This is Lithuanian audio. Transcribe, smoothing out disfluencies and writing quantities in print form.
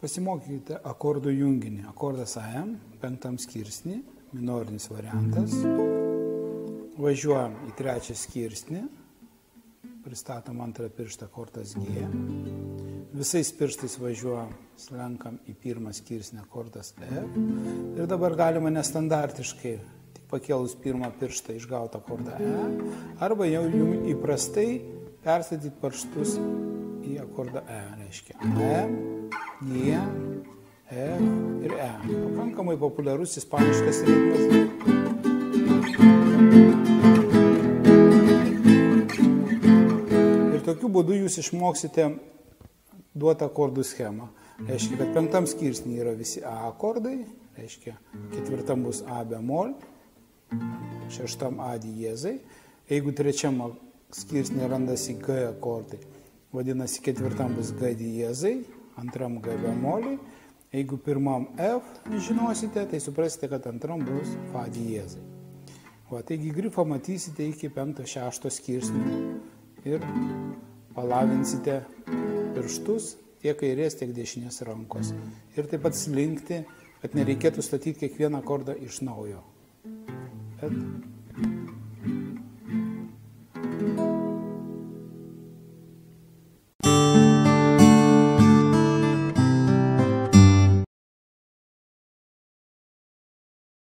Pasimokykite akordų junginį. Akordas AM, 5 skirsnį, minorinis variantas. Važiuojam į 3 skirsnį, pristatom 2 pirštą, akordas G. Visais pirštais važiuojam, slenkam į 1 skirsnį, akordas F. Ir dabar galima nestandartiškai, tik pakėlus 1 pirštą, išgauti akordą E, arba jau jums įprastai perstatyti pirštus į akordą E, reiškia E, G, F ir E. Pakankamai populiarus ispaniškas ritmas. Ir tokiu būdu jūs išmoksite duotą akordų schemą. Reiškia, kad 5 skirsnį yra visi A akordai, reiškia, 4 bus A bemol, 6 A diezai. Jeigu 3 skirsnį randasi G akordai, vadinasi 4 bus G diezai, 2 G bemoliai. Jeigu 1 F žinosite, tai suprasite, kad 2 bus Fa diezai. Taigi grifą matysite iki 5-6 skirsnių ir palavinsite pirštus tiek kairės, tiek dešinės rankos. Ir taip pat slinkti, kad nereikėtų statyti kiekvieną akordą iš naujo. Bet